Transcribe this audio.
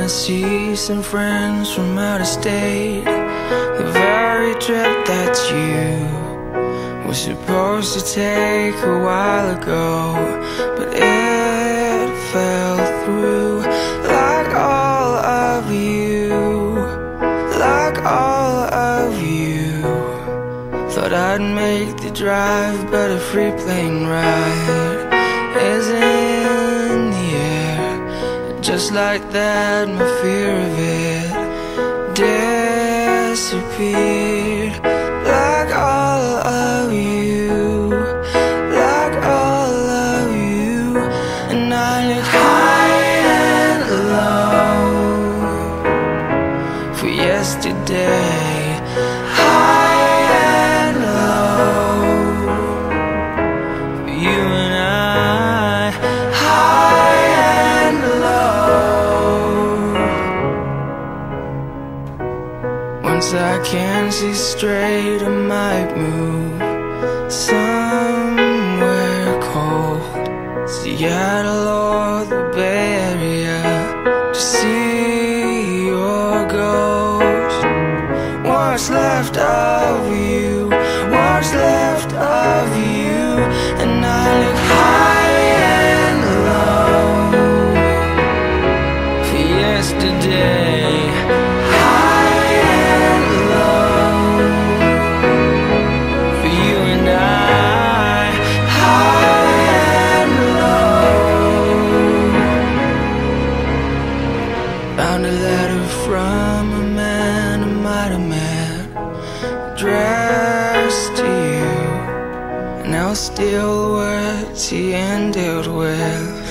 to see some friends from out of state. The very trip that you were supposed to take a while ago, but it fell through. Like all of you, like all of you, thought I'd make the drive, but a free plane ride is in the air. Just like that, my fear of it disappeared. Like all of you, like all of you, and I look high and low for yesterday. High and low for you and I. High and low. Once I can see straight, I might move somewhere cold, Seattle or the Bay Area, to see your ghost. What's left of you, what's left of you, and I look high and low for yesterday. High and low for you and I. High and low. Found a letter from a man I might have met, addressed to you, and now still words he ended with.